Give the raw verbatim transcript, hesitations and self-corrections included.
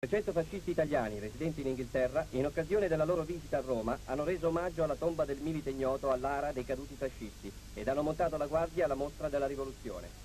trecento fascisti italiani residenti in Inghilterra, in occasione della loro visita a Roma, hanno reso omaggio alla tomba del milite ignoto all'Ara dei caduti fascisti ed hanno montato la guardia alla mostra della rivoluzione.